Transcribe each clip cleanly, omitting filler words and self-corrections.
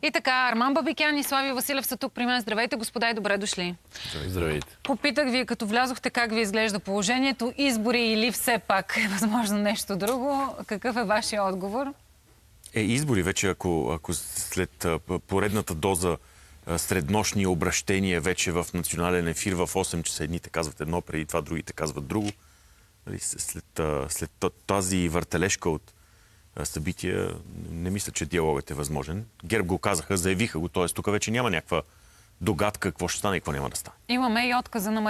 И така, Арман Бабикян и Слави Василев са тук при мен. Здравейте, господа, и добре дошли. Здравейте. Попитах ви, като влязохте, как ви изглежда положението. Избори или все пак е възможно нещо друго? Какъв е вашия отговор? Избори вече, ако след поредната доза среднощни обращения вече в национален ефир в 8 часа едните казват едно, преди това другите казват друго. След тази въртележка от събития, не мисля, че диалогът е възможен. ГЕРБ го казаха, заявиха го, т.е. тук вече няма някаква догадка какво ще стане и какво няма да стане. Имаме и отказа на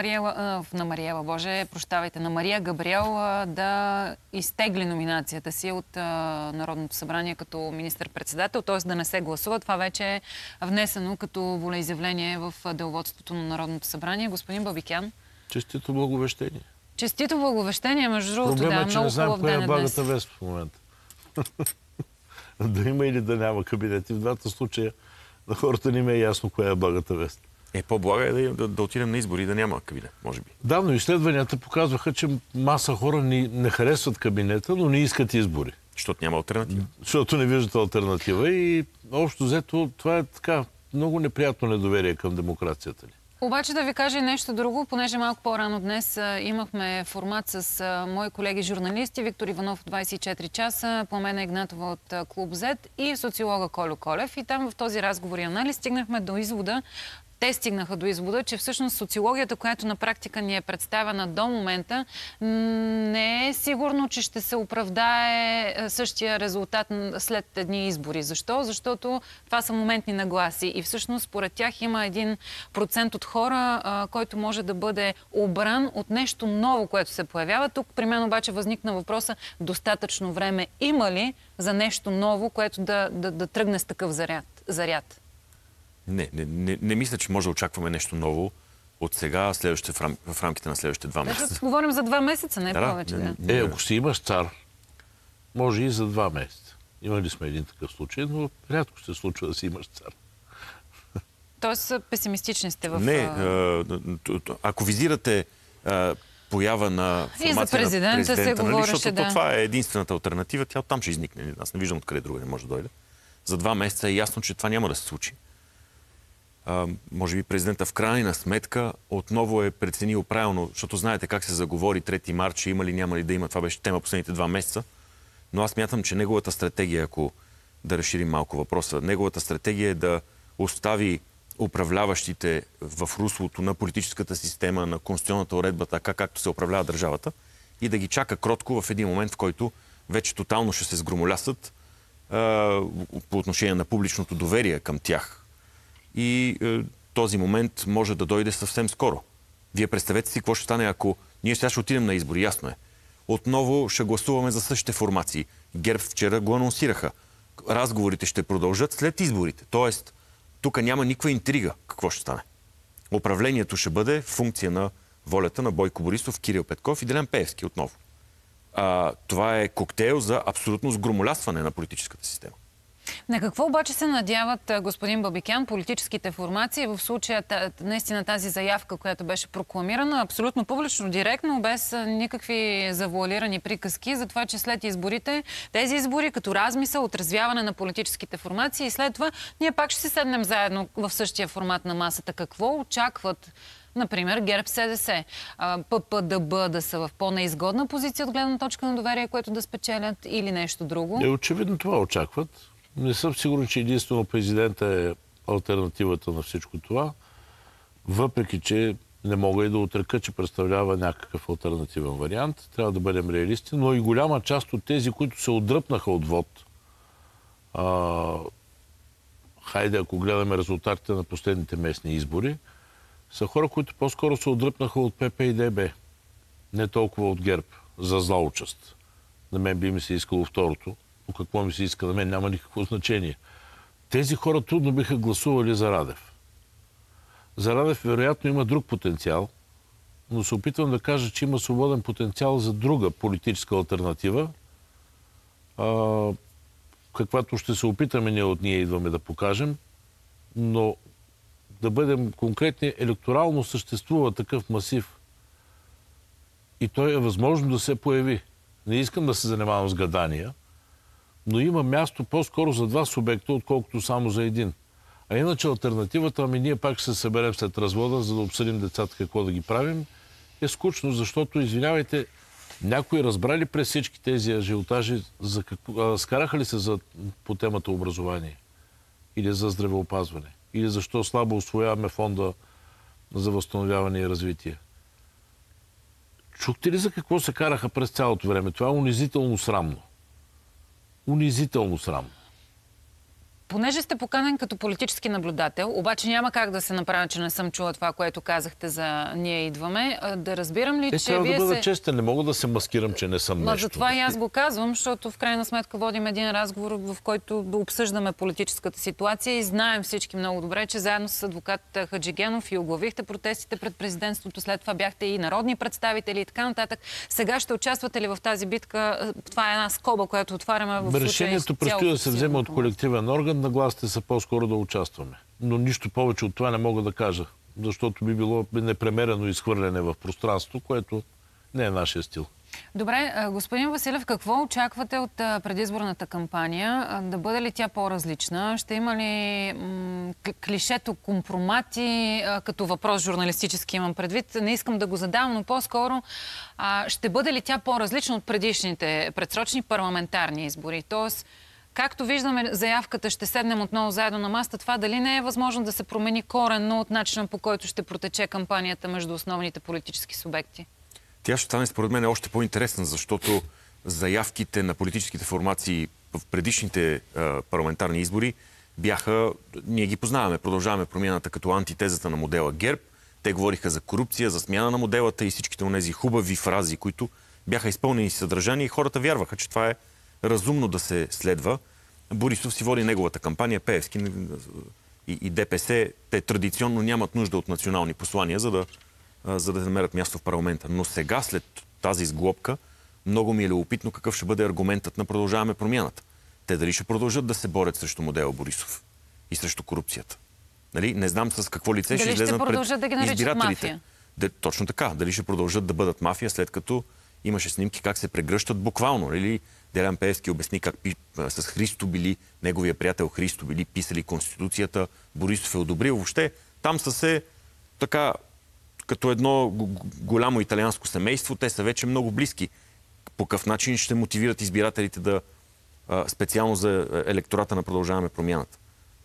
Мария Габриел да изтегли номинацията си от Народното събрание като министър-председател, т.е. да не се гласува. Това вече е внесено като волеизявление в деловодството на Народното събрание. Господин Бабикян. Честито благовещение. Честито благовещение, между другото, проблема, да, много хубав ден е днес. Багата вест в момента. Да има или да няма кабинет. И в двата случая на хората не им е ясно коя е благата вест. По-блага е да отидем на избори и да няма кабинет, може би. Да, но изследванията показваха, че маса хора не харесват кабинета, но не искат избори. Защото няма алтернатива. Защото не виждат алтернатива и общо взето това е така много неприятно недоверие към демокрацията ни. Обаче да ви кажа и нещо друго, понеже малко по-рано днес имахме формат с мои колеги журналисти, Виктор Иванов от 24 часа, Пламена Игнатова от Клуб Z и социолога Колю Колев. И там в този разговор и анализ стигнахме до извода, те стигнаха до извода, че всъщност социологията, която на практика ни е представена до момента, не е сигурно, че ще се оправдае същия резултат след едни избори. Защо? Защото това са моментни нагласи и всъщност според тях има 1% от хора, който може да бъде обран от нещо ново, което се появява. Тук при мен обаче възникна въпроса: достатъчно време има ли за нещо ново, което да тръгне с такъв заряд? Не мисля, че може да очакваме нещо ново от сега, в рамките на следващите 2 месеца. Говорим за 2 месеца, не повече. Ако си имаш цар, може и за 2 месеца. Имали сме един такъв случай, но рядко ще се случва да си имаш цар. Тоест песимистични сте в... Не, ако визирате поява на формация на президента, се говореше, защото това е единствената алтернатива, тя оттам ще изникне. Аз не виждам откъде друга не може да дойде. За 2 месеца е ясно, че това няма да се случи. Може би президента в крайна сметка отново е преценил правилно, защото знаете как се заговори 3 март, че има ли, няма ли да има. Това беше тема последните 2 месеца. Но аз мятам, че неговата стратегия, ако да разширим малко въпроса, неговата стратегия е да остави управляващите в руслото на политическата система, на конституционната уредба, така както се управлява държавата, и да ги чака кротко в един момент, в който вече тотално ще се сгромолясат по отношение на публичното доверие към тях. И този момент може да дойде съвсем скоро. Вие представете си какво ще стане, ако ние сега ще отидем на избори, ясно е. Отново ще гласуваме за същите формации. ГЕРБ вчера го анонсираха. Разговорите ще продължат след изборите. Тоест, тук няма никаква интрига какво ще стане. Управлението ще бъде функция на волята на Бойко Борисов, Кирил Петков и Делян Пеевски отново. Това е коктейл за абсолютно сгромолясване на политическата система. На какво обаче се надяват, господин Бабикян, политическите формации в случая наистина тази заявка, която беше прокламирана абсолютно публично, директно, без никакви завуалирани приказки, за това, че след изборите, тези избори като размисъл, отразвяване на политическите формации и след това ние пак ще си седнем заедно в същия формат на масата. Какво очакват, например, ГЕРБ-СДС, ППДБ да са в по-неизгодна позиция от гледна точка на доверие, което да спечелят, или нещо друго? Очевидно това очакват. Не съм сигурен, че единствено президента е алтернативата на всичко това, въпреки че не мога и да отрека, че представлява някакъв алтернативен вариант. Трябва да бъдем реалисти, но и голяма част от тези, които се отдръпнаха от вод, хайде, ако гледаме резултатите на последните местни избори, са хора, които по-скоро се отдръпнаха от ПП и ДБ. Не толкова от ГЕРБ, за зла участ. На мен би ми се искало второто. Но какво ми се иска на мен, няма никакво значение. Тези хора трудно биха гласували за Радев. За Радев вероятно има друг потенциал, но се опитвам да кажа, че има свободен потенциал за друга политическа алтернатива, каквато ще се опитаме ние идваме да покажем, но да бъдем конкретни, електорално съществува такъв масив и той е възможно да се появи. Не искам да се занимавам с гадания, но има място по-скоро за 2 субекта, отколкото само за един. А иначе алтернативата, ние пак ще се съберем след развода, за да обсъдим децата какво да ги правим, е скучно, защото, извинявайте, някои разбрали през всички тези ажиотажи, скараха ли се по темата образование? Или за здравеопазване? Или защо слабо усвояваме фонда за възстановяване и развитие? Чухте ли за какво се караха през цялото време? Това е унизително срамно. Унизително срамно. Понеже сте поканен като политически наблюдател, обаче няма как да се направя, че не съм чула това, което казахте за "ние идваме". Да разбирам ли, че трябва вие да бъда честен, не мога да се маскирам, че не съм нещо. Затова и аз го казвам, защото в крайна сметка водим един разговор, в който да обсъждаме политическата ситуация и знаем всички много добре, че заедно с адвокат Хаджигенов и оглавихте протестите пред президентството, след това бяхте и народни представители и така нататък. Сега ще участвате ли в тази битка? Това е една скоба, която отваряме в случая. Решението предстои да се вземе от колективен орган. Нагласите са по-скоро да участваме. Но нищо повече от това не мога да кажа, защото би било непремерено изхвърляне в пространство, което не е нашия стил. Добре, господин Василев, какво очаквате от предизборната кампания? Да бъде ли тя по-различна? Ще има ли клишето компромати, като въпрос журналистически имам предвид? Не искам да го задам, но по-скоро ще бъде ли тя по-различна от предишните предсрочни парламентарни избори? Тоест, както виждаме заявката, ще седнем отново заедно на масата. Това дали не е възможно да се промени коренно от начина, по който ще протече кампанията между основните политически субекти? Тя ще стане според мен още по-интересна, защото заявките на политическите формации в предишните парламентарни избори бяха, ние ги познаваме, продължаваме промяната като антитезата на модела ГЕРБ. Те говориха за корупция, за смяна на моделата и всичките онези хубави фрази, които бяха изпълнени с съдържание и хората вярваха, че това е разумно да се следва. Борисов си води неговата кампания, Пеевски и ДПС. Те традиционно нямат нужда от национални послания, за да намерят място в парламента. Но сега, след тази сглобка, много ми е любопитно какъв ще бъде аргументът на Продължаваме промяната. Те дали ще продължат да се борят срещу модела Борисов и срещу корупцията. Нали? Не знам с какво лице ще излезнат пред избирателите. Дали ще продължат да ги наричат мафия? Точно така. Дали ще продължат да бъдат мафия, след като имаше снимки как се прегръщат буквално. Или Делян Пеевски обясни как с Христо били, неговия приятел Христо били писали Конституцията, Борисов е одобрил. Въобще там са се така, като едно голямо италианско семейство, те са вече много близки. По какъв начин ще мотивират избирателите да специално за електората на Продължаваме промяната?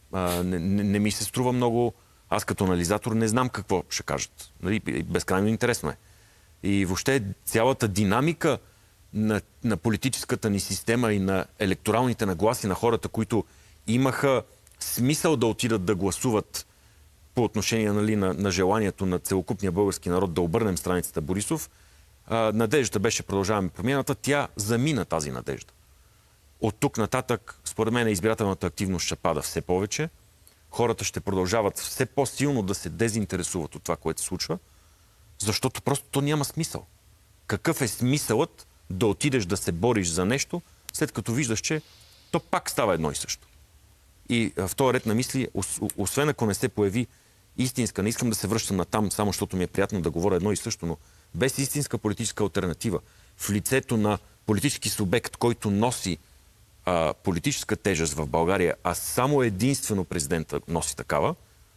Не ми се струва много. Аз като анализатор не знам какво ще кажат. Нали? Безкрайно интересно е. И въобще цялата динамика на политическата ни система и на електоралните нагласи на хората, които имаха смисъл да отидат да гласуват по отношение, нали, на желанието на целокупния български народ да обърнем страницата Борисов, надеждата беше Продължаваме промяната. Тя замина тази надежда. От тук нататък, според мен, избирателната активност ще пада все повече. Хората ще продължават все по-силно да се дезинтересуват от това, което се случва, защото просто то няма смисъл. Какъв е смисълът да отидеш да се бориш за нещо, след като виждаш, че то пак става едно и също? И в този ред на мисли, освен ако не се появи истинска, не искам да се връщам на там, само защото ми е приятно да говоря едно и също, но без истинска политическа алтернатива, в лицето на политически субект, който носи политическа тежест в България, а само единствено президента носи такава,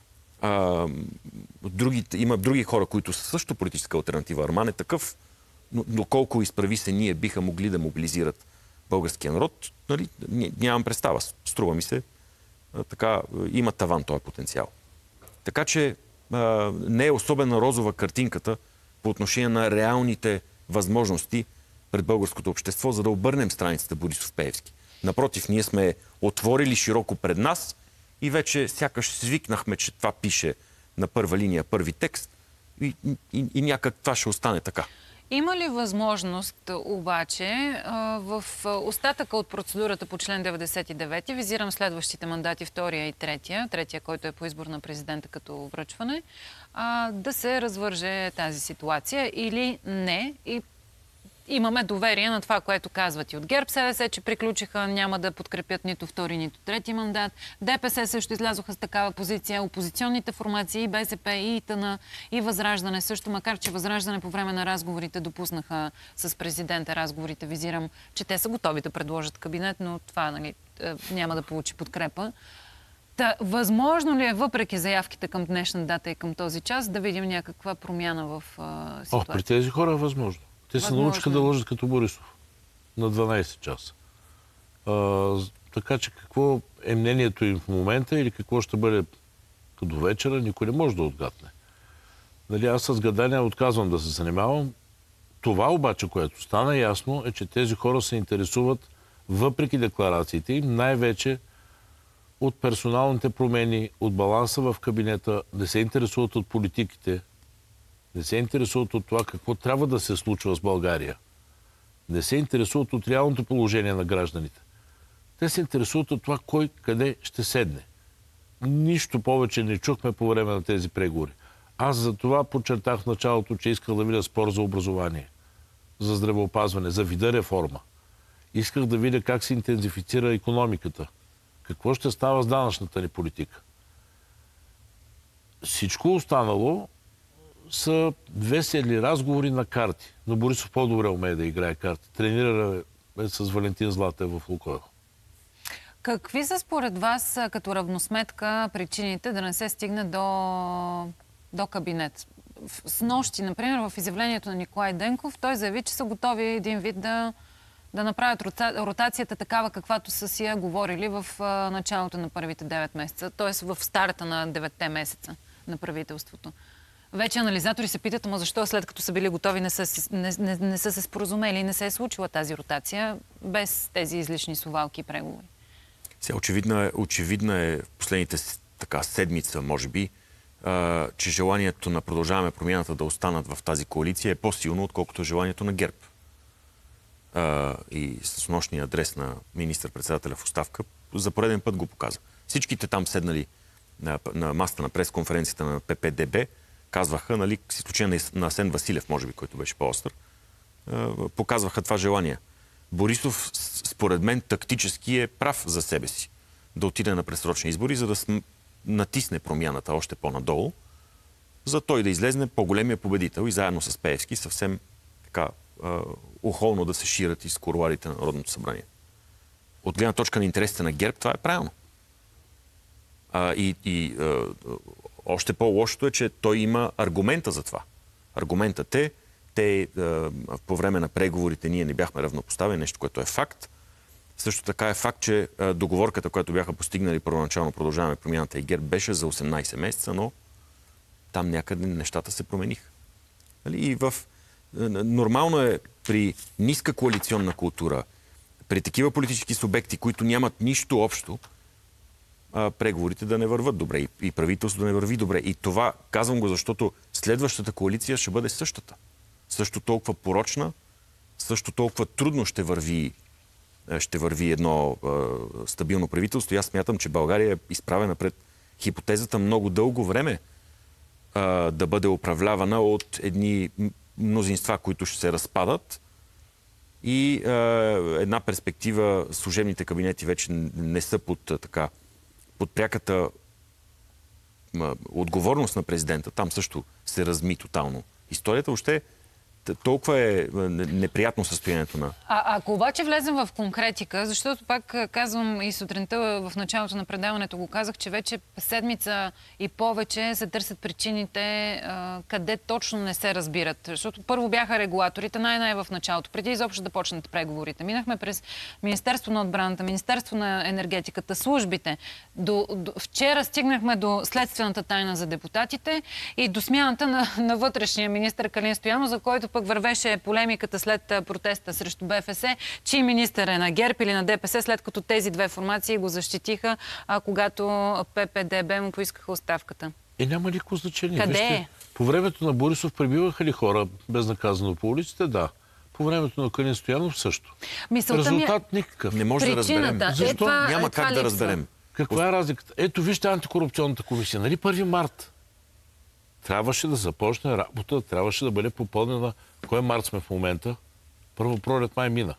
има други хора, които са също политическа алтернатива. Арман е такъв, но доколко изправи се ние биха могли да мобилизират българския народ, нали, нямам представа. Струва ми се, така, има таван този потенциал. Така че не е особено розова картинката по отношение на реалните възможности пред българското общество, за да обърнем страницата Борисов-Пеевски. Напротив, ние сме отворили широко пред нас и вече сякаш свикнахме, че това пише на първа линия, първи текст и някак това ще остане така. Има ли възможност обаче в остатъка от процедурата по член 99, визирам следващите мандати, втория и третия, който е по избор на президента като връчване, да се развърже тази ситуация или не? И имаме доверие на това, което казват и от ГЕРБ-СДС, че приключиха, няма да подкрепят нито втори, нито трети мандат. ДПС също излязоха с такава позиция. Опозиционните формации, БСП, и ИТН, и Възраждане също, макар че Възраждане по време на разговорите допуснаха с президента разговорите, визирам, че те са готови да предложат кабинет, но това, нали, няма да получи подкрепа. Възможно ли е, въпреки заявките към днешна дата и към този час, да видим някаква промяна в ситуацията? При тези хора е възможно. Те се научиха да лъжат като Борисов на 12 часа. Така че какво е мнението им в момента или какво ще бъде до вечера, никой не може да отгадне. Нали, аз с гадания отказвам да се занимавам. Това обаче, което стана ясно, е, че тези хора се интересуват, въпреки декларациите им, най-вече от персоналните промени, от баланса в кабинета, не се интересуват от политиките, не се интересуват от това какво трябва да се случва с България. Не се интересуват от реалното положение на гражданите. Те се интересуват от това кой къде ще седне. Нищо повече не чухме по време на тези преговори. Аз за това подчертах в началото, че исках да видя спор за образование, за здравеопазване, за вида реформа. Исках да видя как се интензифицира икономиката. Какво ще става с данъчната ни политика. Всичко останало са весели разговори на карти. Но Борисов по-добре умее да играе карти. Тренира с Валентин Златев в Лукойл. Какви са според вас като равносметка причините да не се стигне до кабинет? С нощи, например, в изявлението на Николай Денков, той заяви, че са готови един вид да направят ротацията такава, каквато са си я говорили в началото на първите 9 месеца, т.е. в старата на 9-те месеца на правителството. Вече анализатори се питат, ама защо след като са били готови не са се споразумели и не се е случила тази ротация без тези излишни совалки и преговори? Сега очевидна е в последните седмица, може би, че желанието на Продължаваме промяната да останат в тази коалиция е по-силно, отколкото желанието на ГЕРБ. И с нощния адрес на министър-председателя в оставка за пореден път го показа. Всичките там седнали на масата на пресконференцията на ППДБ казваха, нали, с изключение на Асен Василев, може би, който беше по-остър, показваха това желание. Борисов, според мен, тактически е прав за себе си да отиде на предсрочни избори, за да натисне промяната още по-надолу, за той да излезне по-големия победител и заедно с Пеевски съвсем така ухолно да се ширят из кулоарите на Народното събрание. От гледна точка на интересите на ГЕРБ, това е правилно. Още по-лошото е, че той има аргумента за това. Аргументът е, по време на преговорите ние не бяхме равнопоставени, нещо, което е факт. Също така е факт, че договорката, която бяха постигнали първоначално Продължаваме промяната и ГЕРБ, беше за 18 месеца, но там някъде нещата се промениха. И нормално е при ниска коалиционна култура, при такива политически субекти, които нямат нищо общо, преговорите да не върват добре и правителството да не върви добре. И това казвам го, защото следващата коалиция ще бъде същата. Също толкова порочна, също толкова трудно ще върви едно стабилно правителство. И аз смятам, че България е изправена пред хипотезата много дълго време да бъде управлявана от едни мнозинства, които ще се разпадат и една перспектива служебните кабинети вече не са под пряката отговорност на президента. Там също се разми тотално историята. Въобще толкова е неприятно състоянието на... Ако обаче влезем в конкретика, защото пак казвам и сутринта в началото на предаването го казах, че вече седмица и повече се търсят причините къде точно не се разбират. Защото първо бяха регулаторите, най-най в началото, преди изобщо да почнат преговорите. Минахме през Министерство на отбраната, Министерство на енергетиката, службите. Вчера стигнахме до следствената тайна за депутатите и до смяната на вътрешния министър Калин Стоянов, за който пък вървеше полемиката след протеста срещу БФС, че министър е на ГЕРБ или на ДПС, след като тези две формации го защитиха, когато ППДБ му поискаха оставката. Няма никакво значение. Къде Вижте, е? по времето на Борисов пребиваха ли хора безнаказано по улиците? Да. По времето на Калин Стоянов също. Резултат никакъв. Не може да разберем. Защо? Няма как да разберем. Каква е разликата? Ето вижте антикорупционната комисия. Нали 1 март? Трябваше да започне работа, трябваше да бъде попълнена. Кой март сме в момента? Първо пролет май мина.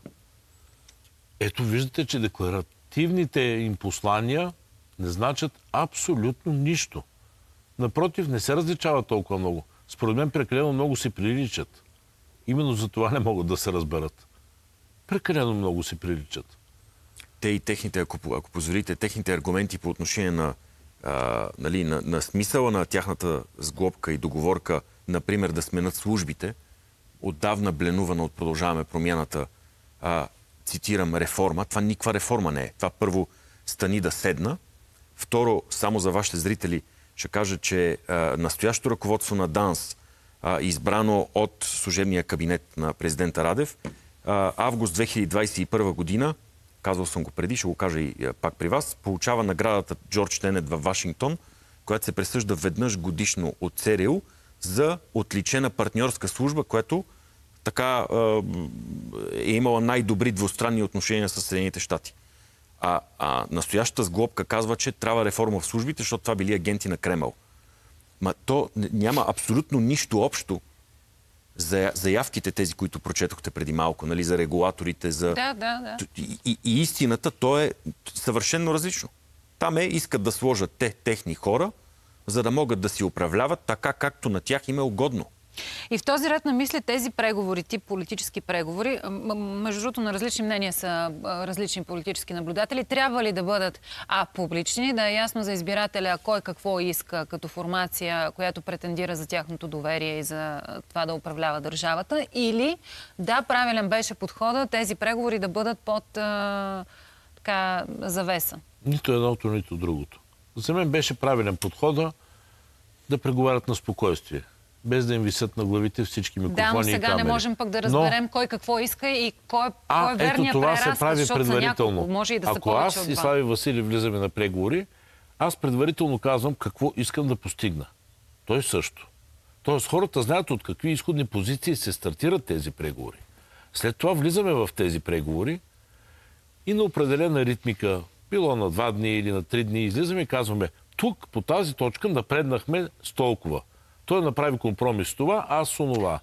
Ето виждате, че декларативните им послания не значат абсолютно нищо. Напротив, не се различават толкова много. Според мен прекалено много се приличат. Именно за това не могат да се разберат. Прекалено много се приличат. Те и техните, ако позволите, техните аргументи по отношение на нали, на смисъла на тяхната сглобка и договорка, например, да сменят службите, отдавна бленувана от Продължаваме промяната, цитирам, реформа. Това никаква реформа не е. Това първо стани да седна. Второ, само за вашите зрители, ще кажа, че настоящото ръководство на ДАНС, избрано от служебния кабинет на президента Радев, август 2021 година, казвал съм го преди, ще го кажа и пак при вас, получава наградата Джордж Тенет във Вашингтон, която се присъжда веднъж годишно от ЦРУ за отличена партньорска служба, която така е имала най-добри двустранни отношения с Съединените щати. Настоящата сглобка казва, че трябва реформа в службите, защото това били агенти на Кремъл. То няма абсолютно нищо общо за заявките, тези, които прочетохте преди малко, нали, за регулаторите, за... Да. И истината, то е съвършено различно. Там искат да сложат техни хора, за да могат да си управляват така, както на тях им е угодно. И в този ред на мисли тези преговори, тип политически преговори, между другото на различни мнения са различни политически наблюдатели, трябва ли да бъдат публични, да е ясно за избирателя кой какво иска като формация, която претендира за тяхното доверие и за това да управлява държавата, или правилен беше подхода тези преговори да бъдат под завеса? Нито едното, нито другото. За мен беше правилен подхода да преговарят на спокойствие, без да им висят на главите всички микрофони и камери. Да, но сега не можем пък да разберем кой какво иска и кой е верният прераз, защото са няколко. Може и да са повече от два. Ако аз и Слави Василев влизаме на преговори, аз предварително казвам какво искам да постигна. Той също. Тоест хората знаят от какви изходни позиции се стартират тези преговори. След това влизаме в тези преговори и на определена ритмика, било на 2 дни или на 3 дни, излизаме и казваме, тук по тази точка напреднахме с толкова. Той направи компромис с това, аз с онова.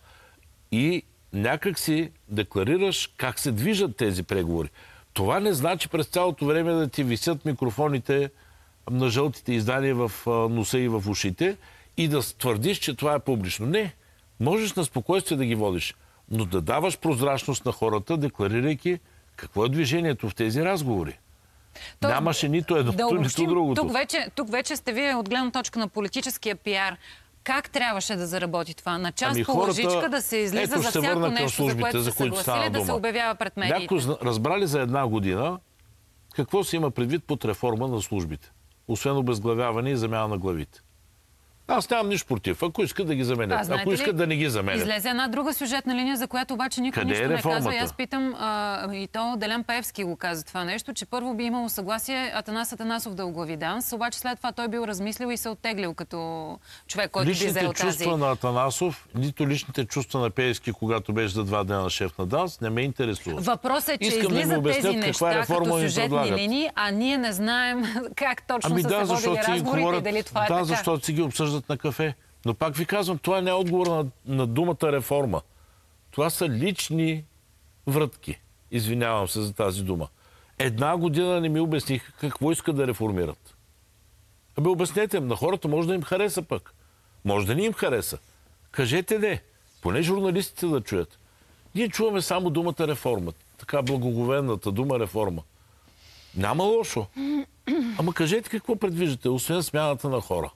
И някак си декларираш как се движат тези преговори. Това не значи през цялото време да ти висят микрофоните на жълтите издания в носа и в ушите и да твърдиш, че това е публично. Не. Можеш на спокойствие да ги водиш, но да даваш прозрачност на хората, декларирайки какво е движението в тези разговори. Нямаше нито едното, нито другото. Тук вече сте вие от гледна точка на политическия пиар. Как трябваше да заработи това? На част по лъжичка да се излиза за всяко нещо, за което се съгласили, да се обявява пред медиите. Някой разбрали за 1 година какво се има предвид под реформа на службите. Освен обезглавяване и замяна на главите. Аз нямам нищо против. Ако искат да ги заменят. Ако искат да не ги заменят. Излезе една друга сюжетна линия, за която обаче никой нищо не казва. И аз питам, и то Делян Пеевски го каза това нещо, че първо би имало съгласие Атанас Атанасов да оглави ДАНС, обаче след това той бил размислил и се оттеглил като човек, който би взел тази... Личните чувства на Атанасов, нито личните чувства на Пеевски, когато беше за 2 дена шеф на ДАНС, не ме интересува. Въпросът е, че излизат тези неща като сюжетни линии, а ние не знаем как точно са се водили разговорите, дали това е така. Да, защото си ги обсъждат на кафе. Но пак ви казвам, това не е отговор на думата реформа. Това са лични врътки. Извинявам се за тази дума. 1 година не ми обясниха какво искат да реформират. Обяснете, на хората може да им хареса пък. Може да не им хареса. Кажете не. Поне журналистите да чуят. Ние чуваме само думата реформа. Така благоговенната дума реформа. Няма лошо. Ама кажете какво предвиждате, освен смяната на хора.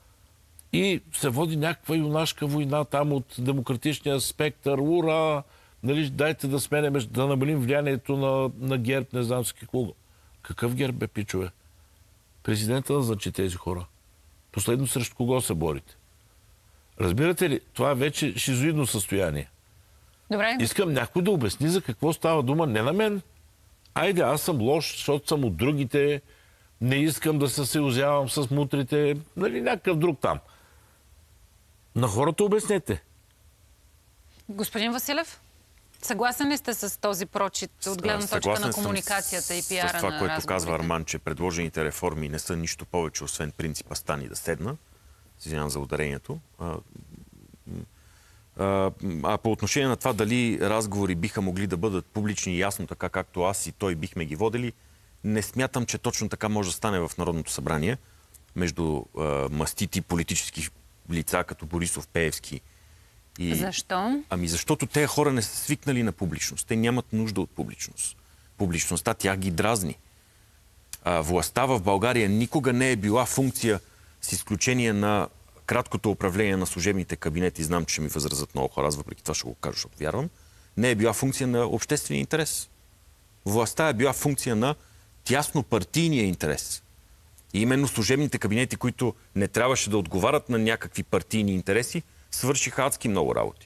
И се води някаква юнашка война там от демократичния спектър. Ура! Нали, дайте да сменем, да намалим влиянието на ГЕРБ, не знам с какво. Какъв ГЕРБ бе, пичове? Президента назначи тези хора. Последно срещу кого се борите? Разбирате ли? Това е вече шизоидно състояние. Добре. Искам някой да обясни за какво става дума. Не на мен. Айде, аз съм лош, защото съм от другите. Не искам да се съюзявам с мутрите. Нали, някакъв друг там. На хората обяснете. Господин Василев, съгласен ли сте с този прочит от гледна точка на комуникацията и пиара на разговорите? С това, което казва Арман, че предложените реформи не са нищо повече, освен принципа стани да седна. Извинявам за ударението. По отношение на това дали разговори биха могли да бъдат публични и ясно, така както аз и той бихме ги водили, не смятам, че точно така може да стане в Народното събрание между мастити политически лица, като Борисов, Пеевски. Защо? Защото тези хора не са свикнали на публичност. Те нямат нужда от публичност. Публичността тях ги дразни. властта в България никога не е била функция, с изключение на краткото управление на служебните кабинети. Знам, че ще ми възразят много хора, аз въпреки това ще го кажа, защото вярвам. Не е била функция на обществения интерес. Властта е била функция на тясно партийния интерес. И именно служебните кабинети, които не трябваше да отговарят на някакви партийни интереси, свършиха адски много работи.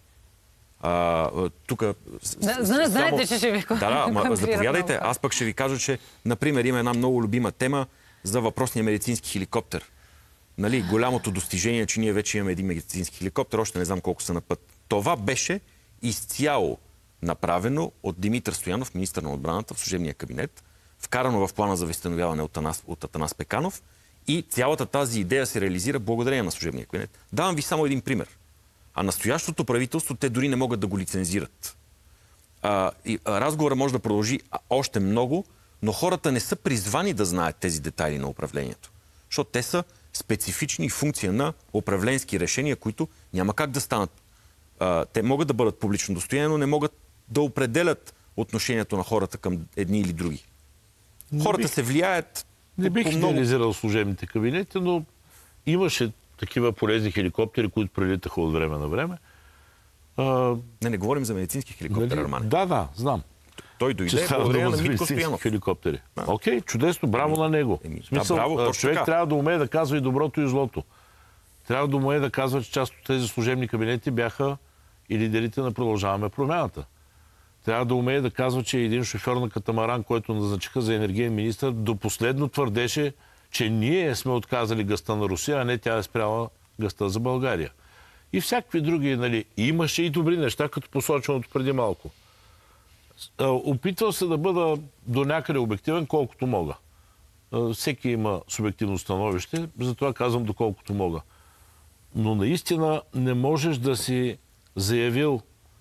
Тук... Знаете, че ще ви заповядайте. Аз пък ще ви кажа, че, например, има една много любима тема за въпросния медицински хеликоптер. Нали, голямото достижение, че ние вече имаме един медицински хеликоптер, още не знам колко са на път. Това беше изцяло направено от Димитър Стоянов, министър на отбраната в служебния кабинет, вкарано в плана за възстановяване от Атанас Пеканов, и цялата тази идея се реализира благодарение на служебния кабинет. Давам ви само един пример. А настоящото правителство, те дори не могат да го лицензират. Разговорът може да продължи още много, но хората не са призвани да знаят тези детайли на управлението. Защото те са специфични функция на управленски решения, които няма как да станат. Те могат да бъдат публично достояние, но не могат да определят отношението на хората към едни или други. Хората се влияят. Не бих идеализирал служебните кабинети, но имаше такива полезни хеликоптери, които прелитаха от време на време. Не говорим за медицински хеликоптери, Романе. Да, знам. Той дойде благодарение на Митко Стоянов. Хеликоптери. Окей, чудесно, браво на него. В смисъл, човек трябва да умее да казва и доброто, и злото. Трябва да умее да казва, че част от тези служебни кабинети бяха и лидерите на Продължаваме промяната. Трябва да умее да казва, че един шофьор на катамаран, който назначиха за енергиен министър, до последно твърдеше, че ние сме отказали гъста на Русия, а не тя е спряла гъста за България. И всякакви други, нали, имаше и добри неща, като посоченото преди малко. Опитвал се да бъда до някъде обективен, колкото мога. Всеки има субективно становище, затова казвам доколкото мога. Но наистина не можеш да си заявил,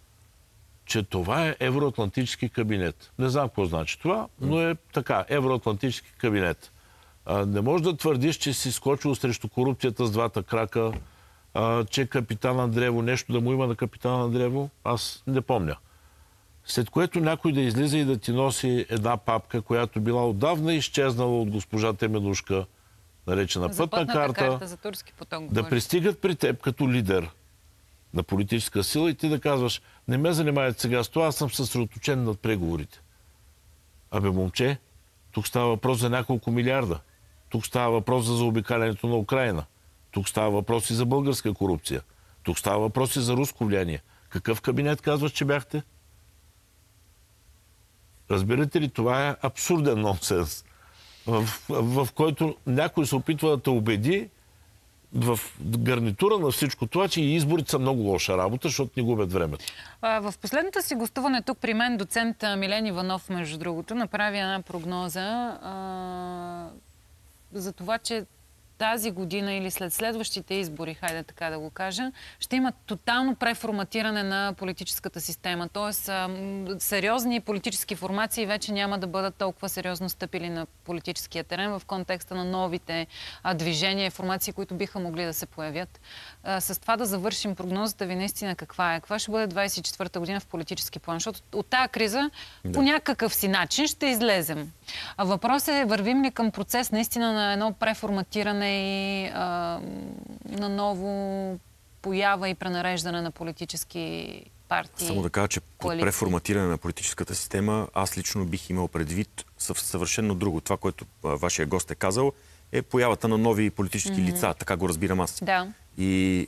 че това е евроатлантически кабинет. Не знам какво значи това, но е така, евроатлантически кабинет. Не можеш да твърдиш, че си скочил срещу корупцията с двата крака, че капитан Андреево, нещо да му има на капитан Андреево, аз не помня. След което някой да излиза и да ти носи една папка, която била отдавна изчезнала от госпожа Теменушка, наречена пътна карта, за турски поток, да пристигат при теб като лидер на политическа сила и ти да казваш, не ме занимавайте сега с това, аз съм съсредоточен над преговорите. Абе, момче, тук става въпрос за няколко милиарда. Тук става въпрос за заобикалянето на Украйна. Тук става въпрос и за българска корупция. Тук става въпрос и за руско влияние. Какъв кабинет казваш, че бяхте? Разбирате ли, това е абсурден нонсенс, в който някой се опитва да те убеди в гарнитура на всичко това, че и изборите са много лоша работа, защото ни губят времето. В последната си гостуване тук при мен доцент Милен Иванов, между другото, направи една прогноза за това, че тази година или след следващите избори, хайде така да го кажа, ще има тотално преформатиране на политическата система. Тоест, сериозни политически формации вече няма да бъдат толкова сериозно стъпили на политическия терен в контекста на новите движения и формации, които биха могли да се появят. С това да завършим прогнозата ви наистина каква е. Каква ще бъде 24-та година в политически план? Защото от тази криза по някакъв си начин ще излезем. Въпросът е, вървим ли към процес наистина на едно преформатиране и на ново поява и пренареждане на политически партии? Само да кажа, че под преформатиране на политическата система аз лично бих имал предвид съвършено друго. Това, което вашия гост е казал, е появата на нови политически лица. Така го разбирам аз. Да. И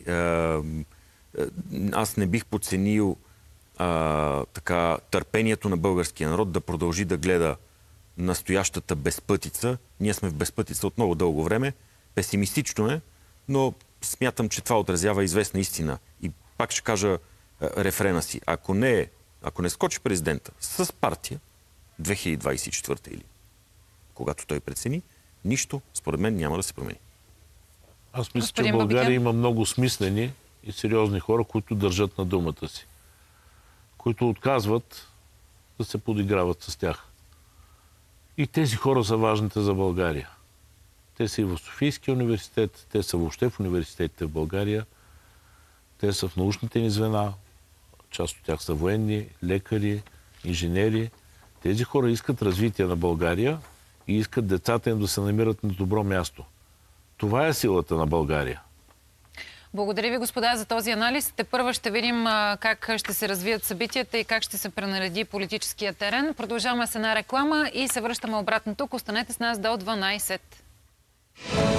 аз не бих подценил търпението на българския народ да продължи да гледа настоящата безпътица. Ние сме в безпътица от много дълго време. Песимистично е, но смятам, че това отразява известна истина. И пак ще кажа рефрена си. Ако не скочи президента с партия 2024 или когато той прецени, нищо, според мен, няма да се промени. Аз мисля, че в България има много смислени и сериозни хора, които държат на думата си. Които отказват да се подиграват с тях. И тези хора са важните за България. Те са и в Софийския университет, те са въобще в университетите в България, те са в научните ни звена, част от тях са военни, лекари, инженери. Тези хора искат развитие на България и искат децата им да се намират на добро място. Това е силата на България. Благодаря ви, господа, за този анализ. Тепърва ще видим как ще се развият събитията и как ще се пренареди политическия терен. Продължаваме с една реклама и се връщаме обратно тук. Останете с нас до 12.